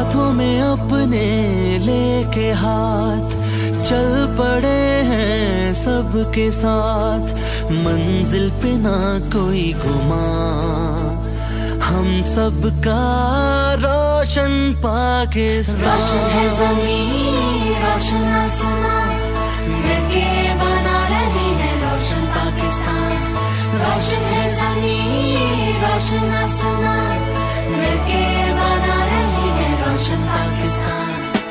हाथों में अपने लेके हाथ चल पड़े हैं सबके साथ, मंजिल पे ना कोई गुमा, हम सबका रोशन पाकिस्तान। रोशन है ज़मीन, रोशन आसमां, मिलके बना रहे हैं रोशन पाकिस्तान। रोशन है ज़मीन, रोशन आसमां, मिलके बना रहे हैं रोशन पाकिस्तान।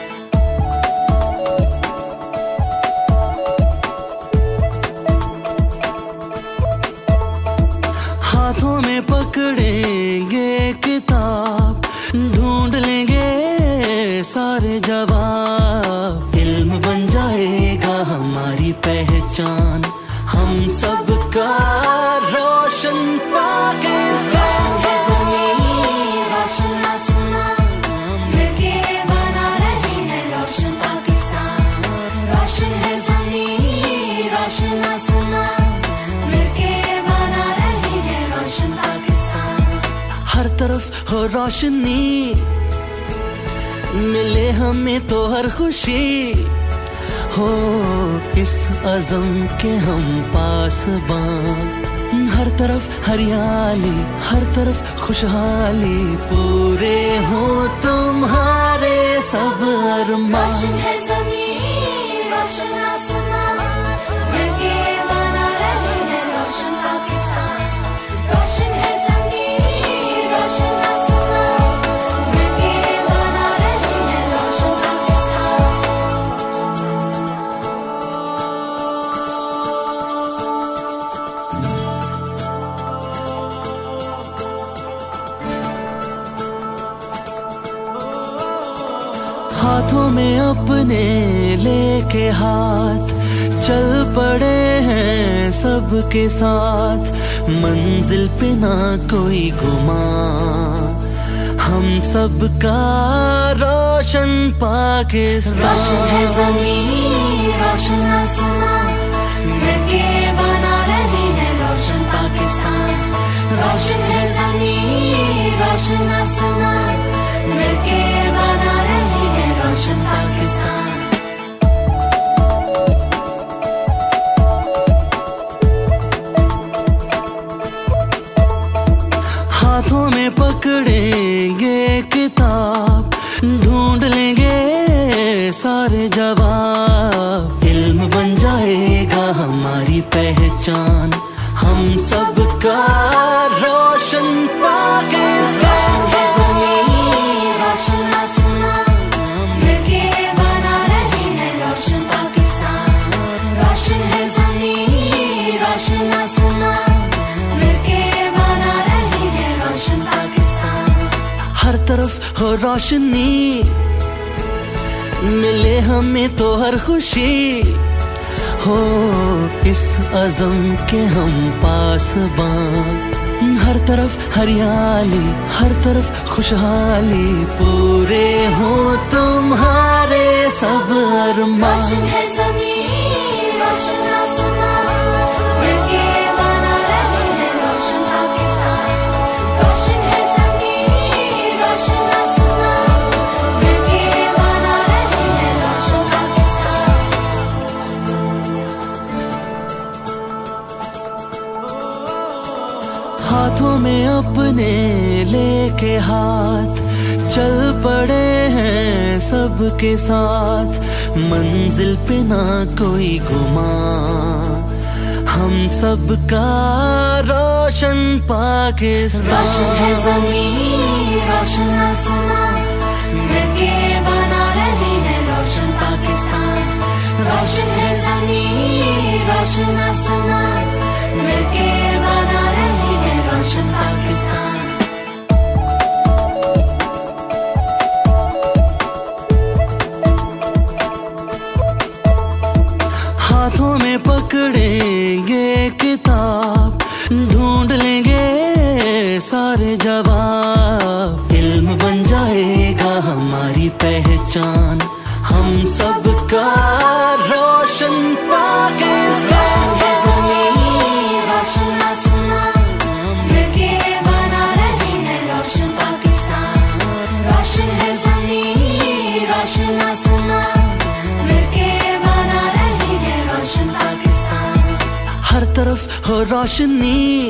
हाथों में पकड़ेंगे किताब, ढूंढ लेंगे सारे जवाब, इल्म बन जाएगा हमारी पहचान, हम सबका रोशन पाकिस्तान। रोशन आसमां, मिलके बना रहे हैं रोशन पाकिस्तान। रोशन है ज़मीन, रोशन आसमां, मिलके बना रहे हैं रोशन पाकिस्तान। हर तरफ हो रोशनी, मिले हमें तो हर खुशी, हो इस अज़म के हम पासबान। हर तरफ हरियाली, हर तरफ खुशहाली, पूरे हो तुम्हारे सब अरमान। रोशन है ज़मीन, रोशन आसमां, मिलके बना रहे हैं रोशन पाकिस्तान। रोशन है ज़मीन, रोशन आसमां, मिलके बना रहे हैं रोशन पाकिस्तान। हाथों में अपने लेके हाथ चल पड़े हैं सबके साथ, मंजिल पे ना कोई गुमा, हम सबका रोशन पाकिस्तान। रोशन है ज़मीन, रोशन आसमां, मिलके बना रहे हैं रोशन पाकिस्तान। रोशन है ज़मीन, रोशन आसमां, मिलके बना रहे हैं रोशन पाकिस्तान। हाथों में पकड़ेंगे किताब, ढूंढ लेंगे सारे जवाब, इल्म बन जाएगा हमारी पहचान, हम सबका रोशन पाकिस्तान। रोशन आसमां, मिलके बना रहे हैं रोशन पाकिस्तान। रोशन है ज़मीन, रोशन आसमां, मिलके बना रहे हैं रोशन पाकिस्तान। हर तरफ हो रोशनी, मिले हमें तो हर खुशी, हो इस अज़म के हम पासबान। हर तरफ हरियाली, हर तरफ खुशहाली, पूरे हो तुम्हारे सब अरमान। रोशन है ज़मीन, रोशन आसमां, मिलके बना रहे हैं रोशन पाकिस्तान। रोशन है ज़मीन, रोशन आसमां, मिलके बना रहे हैं रोशन पाकिस्तान। हाथों में अपने लेके हाथ चल पड़े हैं सबके साथ, मंजिल पे ना कोई गुमा, हम सबका रोशन पाकिस्तान। रोशन है ज़मीन, रोशन आसमां, मिलके बना रहे हैं रोशन पाकिस्तान। रोशन है ज़मीन, रोशन आसमां, मिलके बना रहे हैं रोशन पाकिस्तान। हाथों में पकड़ेंगे किताब, ढूंढ लेंगे सारे जवाब, इल्म बन जाएगा हमारी पहचान, हम सबका रोशन पाकिस्तान। रोशन आसमां, मिलके बना रहे हैं रोशन पाकिस्तान। रोशन है ज़मीन, तरफ हो रोशनी,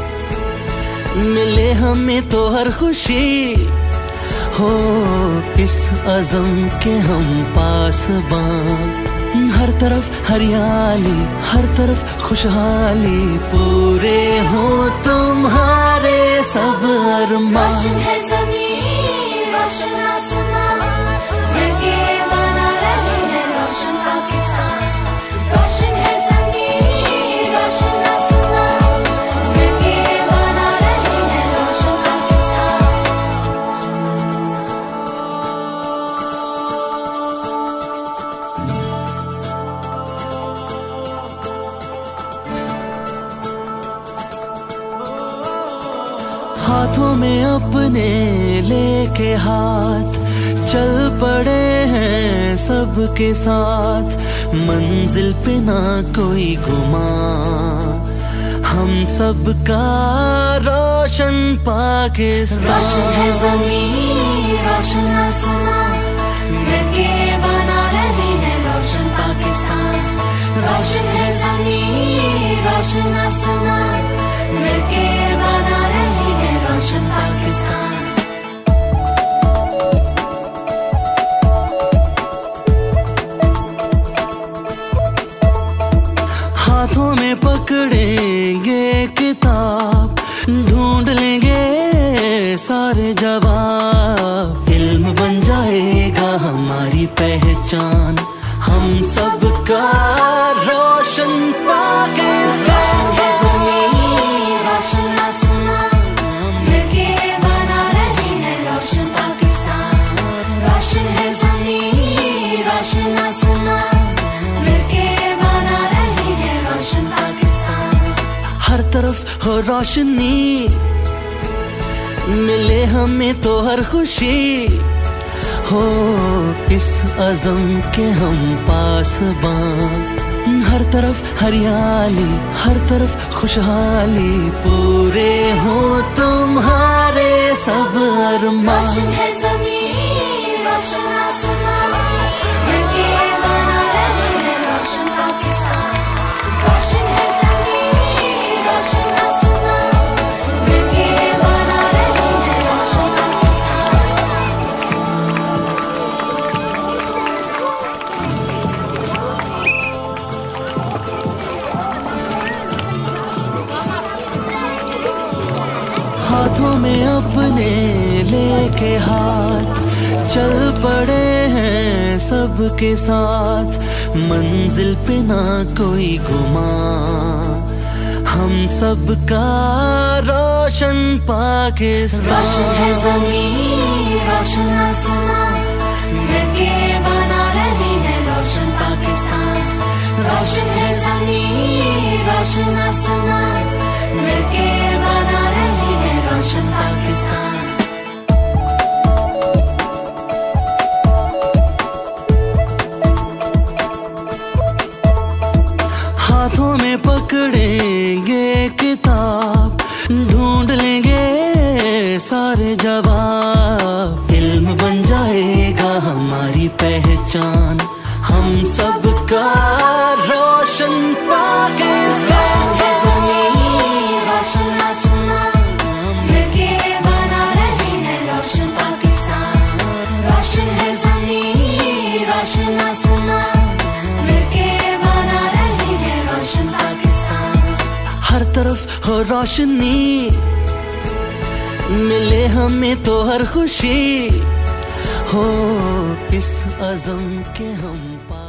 मिले हमें तो हर खुशी हो, इस अज़म के हम पासबां। हर तरफ हरियाली, हर तरफ खुशहाली, पूरे हो तुम्हारे सब अरमान। रोशन है ज़मीन, रोशन आसमान, मिलके बना रहे हैं रोशन पाकिस्तान। रोशन है ज़मीन, रोशन आसमान, मिलके बना रहे हैं रोशन पाकिस्तान। हाथों में अपने लेके हाथ, चल पड़े हैं सबके साथ, मंजिल पे ना कोई गुमान, हम सबका रोशन पाकिस्तान। रोशन है ज़मीन, रोशन आसमान, मिलके बना रहे हैं रोशन पाकिस्तान। रोशन है ज़मीन, रोशन आसमान, मिलके बना रहे हैं रोशन पाकिस्तान। हाथों में पकड़ेंगे किताब, ढूंढ लेंगे सारे जवाब, इल्म बन जाएगा हमारी पहचान, हम सबका रोशन पाकिस्तान। रोशन आसमान, मिलके बना रहे हैं रोशन पाकिस्तान। रोशन है ज़मीन, रोशन आसमान, मिलके बना रहे हैं रोशन पाकिस्तान। हर तरफ हो रोशनी, मिले हमें तो हर खुशी हो, इस अज़म के हम पासबां। हर तरफ हरियाली, हर तरफ खुशहाली, पूरे हो तुम्हारे सब अरमान। रोशन है ज़मीन, रोशन आसमान, मिलके बना रहे हैं रोशन पाकिस्तान। रोशन है ज़मीन, रोशन आसमान, मिलके बना रहे हैं रोशन पाकिस्तान। हाथों में अपने लेके हाथ, चल पड़े हैं सबके साथ, मंजिल पे ना कोई गुमान, हम सबका रोशन पाकिस्तान। रोशन है ज़मीन, रोशन आसमान, मिलके बना रहे हैं रोशन पाकिस्तान। रोशन है ज़मीन, रोशन आसमान, मिलके बना रहे हैं रोशन पाकिस्तान। हाथों में पकड़ेंगे किताब, ढूंढ लेंगे सारे जवाब, इल्म बन जाएगा हमारी पहचान, हम सबका रोशन पाकिस्तान। रोशन आसमान, मिलके बना रहे हैं रोशन पाकिस्तान। रोशन है ज़मीन, रोशन आसमान, मिलके बना रहे हैं रोशन पाकिस्तान। हर तरफ हो रोशनी, मिले हमें तो हर खुशी हो, इस अज़म के हम